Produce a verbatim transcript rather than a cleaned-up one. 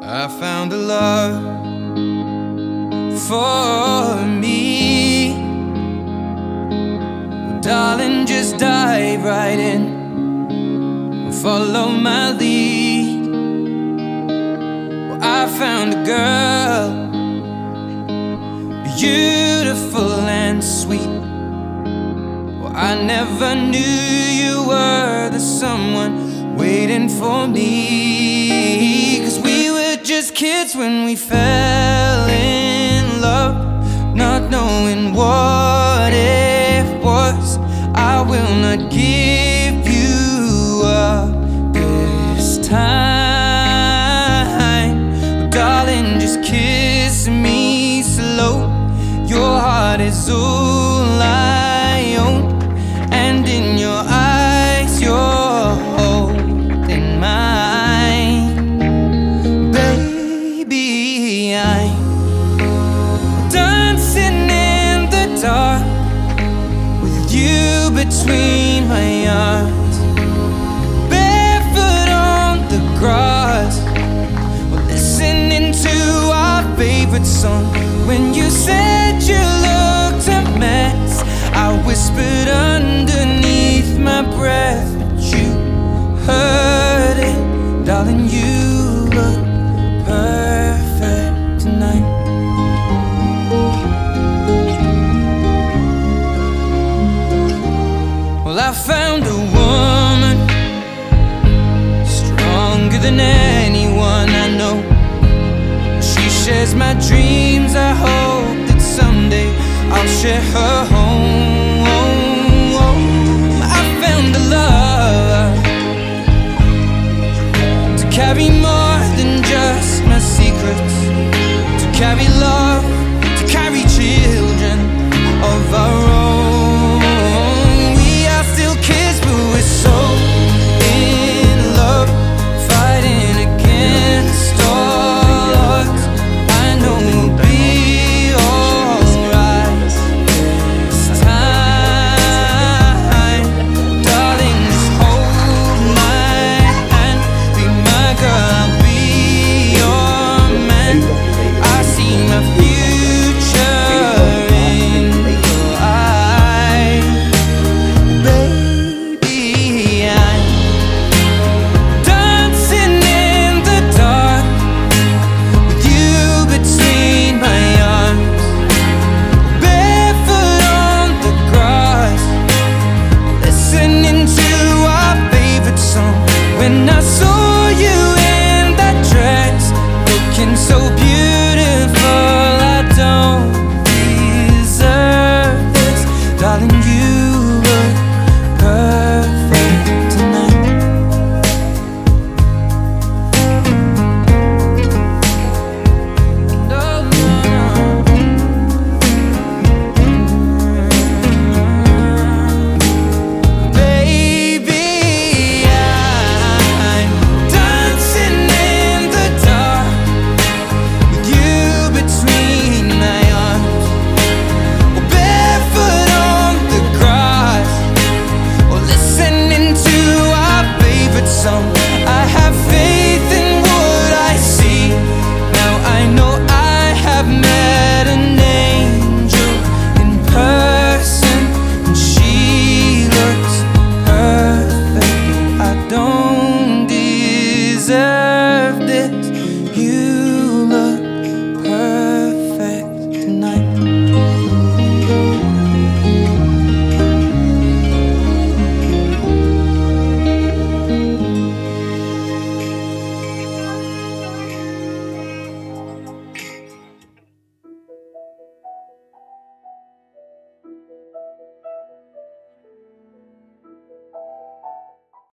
I found a love for me. Well, darling, just dive right in and follow my lead. Well, I found a girl, beautiful and sweet. Well, I never knew you were the someone waiting for me. 'Cause we were just kids when we fell in love, not knowing what it was. I will not give you up this time. But darling, just kiss me slow. Your heart is all I own, and in your eyes you're holding mine. Baby, I'm dancing in the dark with you between my arms, barefoot on the grass. We're listening to our favorite song. When you said you looked a mess, I whispered underneath my breath, but you heard it. Darling, you look perfect tonight. Well, I found a woman stronger than anyone I know. She shares my dreams. I hope that someday I'll share her home. I found a love to carry more than just my secrets, to carry love, to carry cheers.